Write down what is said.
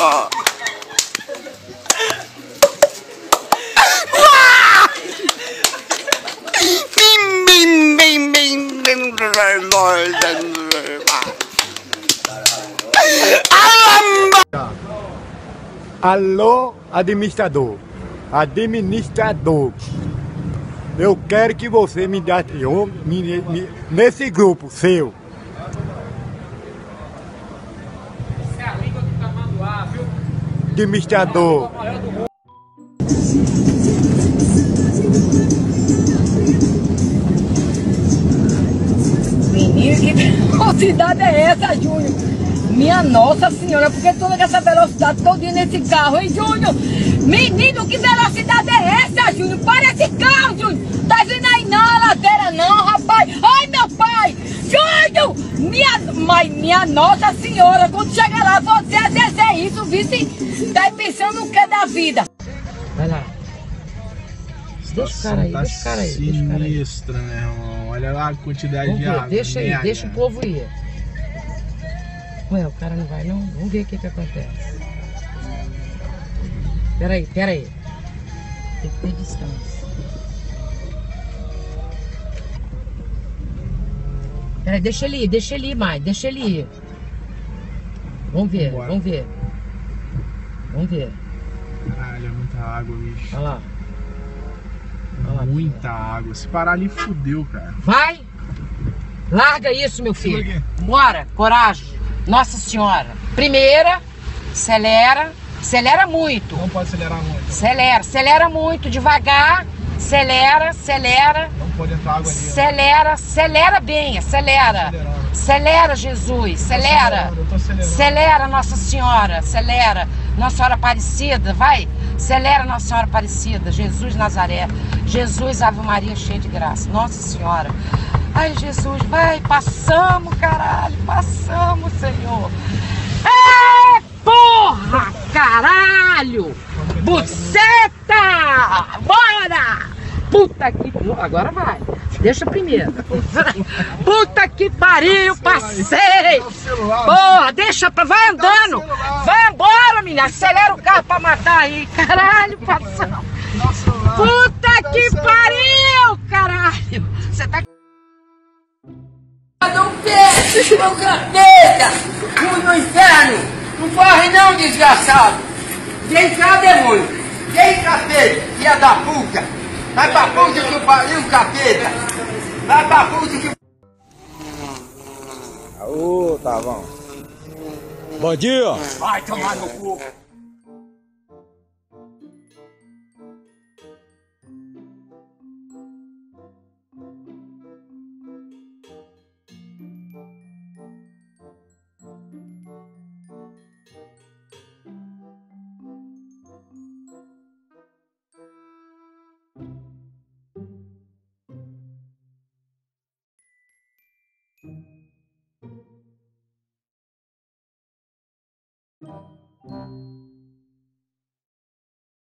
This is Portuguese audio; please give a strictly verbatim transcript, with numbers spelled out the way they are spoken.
Alô, administrador, administrador, eu quero que você me dê me, me, nesse grupo seu. Isso é a língua do tamanduá, viu? Administrador. Menino, que velocidade é essa, Júnior? Minha Nossa Senhora, por que toda essa velocidade todinha nesse carro, hein, Júnior? Menino, que velocidade é essa, Júnior? Para esse carro, Júnior! Tá vindo aí não, a ladeira não, rapaz! Ai, meu pai! Júnior! Minha, mas, minha Nossa Senhora, quando chegar lá, você até isso, vice, tá pensando o que da vida? Vai lá. Deixa o cara aí, tá deixa o cara aí. Sinistra, meu irmão. Olha lá a quantidade Vamos de ver, água. deixa aí, merda. deixa o povo ir. Ué, o cara não vai não? Vamos ver o que que acontece. Peraí, peraí. Tem que ter distância. Peraí, deixa ele ir, deixa ele ir mais, deixa ele ir. Vamos ver, Bora. vamos ver. Vamos ver. Caralho, é muita água, bicho. Olha lá. Olha lá, Muita água. Se parar ali, fudeu, cara. vai! Larga isso, meu Por quê? filho. Bora, coragem. Nossa Senhora. Primeira, acelera. Acelera muito. Não pode acelerar muito. Acelera, acelera muito, devagar. Acelera, acelera. Não pode entrar água ali. Acelera, acelera bem, acelera. Acelerando. Acelera, Jesus, acelera. acelerando, eu tô acelerando. Acelera, Nossa Senhora, acelera. Nossa Senhora Aparecida, vai. Acelera, Nossa Senhora Aparecida. Jesus Nazaré. Jesus, Ave Maria, cheia de graça. Nossa Senhora. Ai, Jesus, vai, passamos, caralho, passamos, Senhor. É, porra, caralho. Buceta, bora. Puta que... Agora vai. Deixa primeiro. Puta que pariu, passei. Porra, deixa pra... Vai andando. Vai embora, menina. Acelera o carro pra matar aí. Caralho, passamos. Puta que pariu, caralho. Você tá... Não peixe, meu capeta! Fui no inferno! Não corre não, desgraçado! Vem cá, demônio! Vem, capeta! Filha da puta! Vai pra puta que pariu, capeta! Vai pra puta que... Ô, tá bom. Bom dia. Vai tomar no cu!